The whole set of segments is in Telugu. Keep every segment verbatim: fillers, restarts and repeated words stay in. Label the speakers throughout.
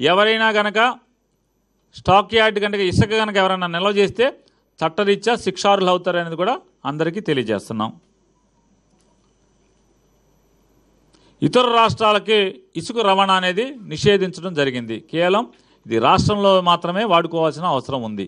Speaker 1: ఎవరైనా కనుక స్టాక్ యార్డ్ కనుక ఇసుక కనుక ఎవరైనా నిల్వ చేస్తే చట్టరీత్యా శిక్షార్హులు అవుతారనేది కూడా అందరికీ తెలియజేస్తున్నాం. ఇతర రాష్ట్రాలకి ఇసుక రవాణా అనేది నిషేధించడం జరిగింది. కేవలం ఇది రాష్ట్రంలో మాత్రమే వాడుకోవాల్సిన అవసరం ఉంది.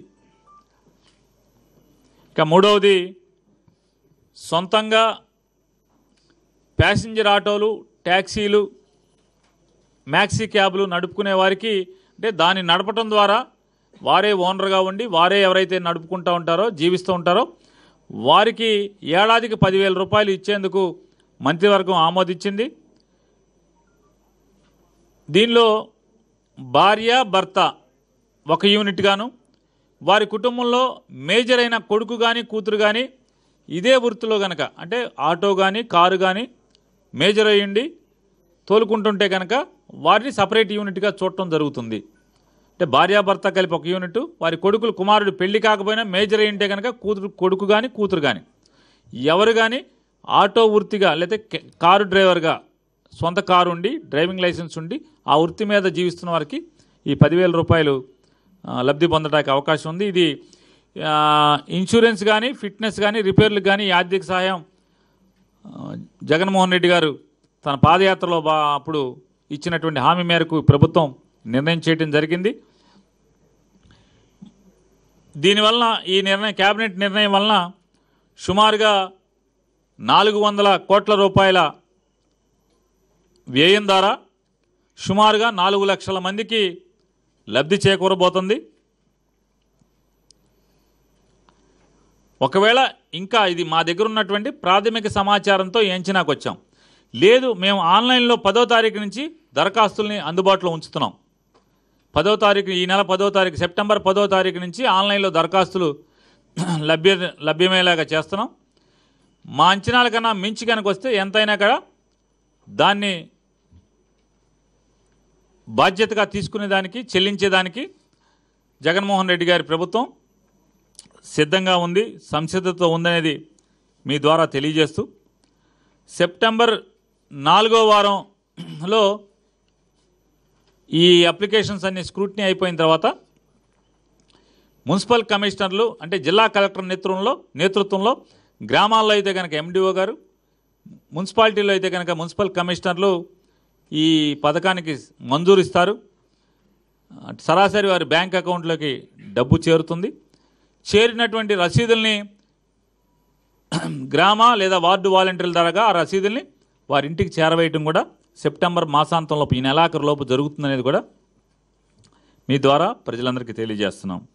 Speaker 1: ఇక మూడవది, సొంతంగా ప్యాసింజర్ ఆటోలు, ట్యాక్సీలు, మ్యాక్సీ క్యాబ్లు నడుపుకునే వారికి అంటే దాన్ని నడపటం ద్వారా వారే ఓనర్గా ఉండి వారే ఎవరైతే నడుపుకుంటూ ఉంటారో జీవిస్తూ ఉంటారో వారికి ఏడాదికి పదివేల రూపాయలు ఇచ్చేందుకు మంత్రివర్గం ఆమోదించింది. దీనిలో భార్య భర్త ఒక యూనిట్ గాను, వారి కుటుంబంలో మేజర్ అయిన కొడుకు కానీ కూతురు కానీ ఇదే వృత్తిలో కనుక అంటే ఆటో కానీ కారు కానీ మేజర్ అయ్యండి తోలుకుంటుంటే కనుక వారిని సపరేట్ యూనిట్గా చూడటం జరుగుతుంది. అంటే భార్యాభర్త కలిపి ఒక యూనిట్, వారి కొడుకులు కుమారుడు పెళ్లి కాకపోయినా మేజర్ అయ్యింటే కనుక కూతురు కొడుకు కానీ కూతురు కానీ ఎవరు కానీ ఆటో వృత్తిగా లేకపోతే కారు డ్రైవర్గా సొంత కారు ఉండి డ్రైవింగ్ లైసెన్స్ ఉండి ఆ వృత్తి మీద జీవిస్తున్న వారికి ఈ పదివేల రూపాయలు లబ్ధి పొందడానికి అవకాశం ఉంది. ఇది ఇన్సూరెన్స్ కానీ ఫిట్నెస్ కానీ రిపేర్లకు కానీ ఆర్థిక సహాయం జగన్మోహన్ రెడ్డి గారు తన పాదయాత్రలో బా అప్పుడు ఇచ్చినటువంటి హామీ మేరకు ప్రభుత్వం నిర్ణయం చేయడం జరిగింది. దీనివలన ఈ నిర్ణయం కేబినెట్ నిర్ణయం వలన సుమారుగా నాలుగు వందల కోట్ల రూపాయల వ్యయం ద్వారా సుమారుగా నాలుగు లక్షల మందికి లబ్ధి చేకూరబోతుంది. ఒకవేళ ఇంకా ఇది మా దగ్గర ఉన్నటువంటి ప్రాథమిక సమాచారంతో ఎంచినాకు వచ్చాం. లేదు మేము ఆన్లైన్లో పదో తారీఖు నుంచి దరఖాస్తుల్ని అందుబాటులో ఉంచుతున్నాం. పదో తారీఖు ఈ నెల పదో తారీఖు సెప్టెంబర్ పదో తారీఖు నుంచి ఆన్లైన్లో దరఖాస్తులు లభ్య లభ్యమయ్యేలాగా చేస్తున్నాం. మా అంచనాల కన్నా మించి కనుక వస్తే ఎంతైనా కూడా దాన్ని బాధ్యతగా తీసుకునేదానికి చెల్లించేదానికి జగన్మోహన్ రెడ్డి గారి ప్రభుత్వం సిద్ధంగా ఉంది, సంసిద్ధతో ఉందనేది మీ ద్వారా తెలియజేస్తూ సెప్టెంబర్ నాలుగో వారంలో ఈ అప్లికేషన్స్ అన్ని స్క్రూటినీ అయిపోయిన తర్వాత మున్సిపల్ కమిషనర్లు అంటే జిల్లా కలెక్టర్ నేతృత్వంలో నేతృత్వంలో గ్రామాల్లో అయితే కనుక ఎండిఓ గారు, మున్సిపాలిటీలో అయితే కనుక మున్సిపల్ కమిషనర్లు ఈ పథకానికి మంజూరు ఇస్తారు. సరాసరి వారి బ్యాంక్ అకౌంట్లోకి డబ్బు చేరుతుంది. చేరినటువంటి రసీదుల్ని గ్రామ లేదా వార్డు వాలంటీర్ల ద్వారా ఆ రసీదుల్ని వారి ఇంటికి చేరవేయటం కూడా సెప్టెంబర్ మాసాంతంలోపు ఈ నెలాఖరు లోపు జరుగుతుందనేది కూడా మీ ద్వారా ప్రజలందరికీ తెలియజేస్తున్నాం.